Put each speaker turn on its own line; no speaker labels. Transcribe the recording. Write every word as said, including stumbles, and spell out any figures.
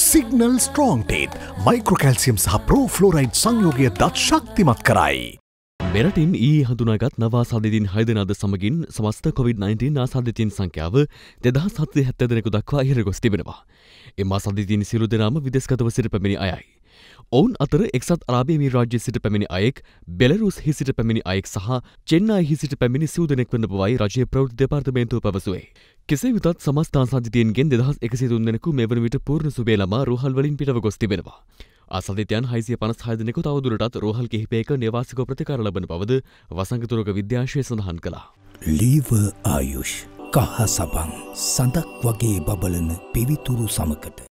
Signal strong ටීත් මයික්‍රෝකැල්සියම් සහ ප්‍රෝෆ්ලෝරයිඩ් සංයෝගය දත් ශක්තිමත් කරයි.
මෙරටින් ඊයේ හඳුනාගත් නව ආසාදිතින් හය දෙනාද සමගින් සමස්ත කොවිඩ් නයින්ටීන් ආසාදිතින් සංඛ්‍යාව දෙදහස් හත්සිය හැත්තෑ දෙනෙකු දක්වා ඉහළ ගොස් තිබෙනවා. එම ආසාදිතින් සියලු දෙනාම විදේශගතව සිට පැමිණි අයයි. ඔවුන් අතර එක්සත් අරාබි එමිරාජ්‍යයේ සිට පැමිණි අයෙක්, බෙලරුස්හි සිට පැමිණි අයෙක් සහ චෙන්නයිහි සිට පැමිණි සිව් දෙනෙක් වන බවයි රජයේ ප්‍රවෘත්ති දෙපාර්තමේන්තුව පැවසුවේ. කෙසේ වෙතත් සමස්ත ආසාදිතයින්ගෙන් දෙදහස් එකසිය තුන් දෙනෙකු මේ වන විට පූර්ණ සුවය ළමා රෝහල් වලින් පිටව ගොස් තිබෙනවා. ආසාදිතයන් හයසිය පනස් හය දෙනෙකු තවදුරටත් රෝහල් කිහිපයක නිවාසිකව ප්‍රතිකාර ලබන බවද වසංගත රෝග විද්‍යාංශය සඳහන් කළා.
ලීවර් ආයුෂ් කහ සබන් සඳක් වගේ බබලන පිවිතුරු සමකට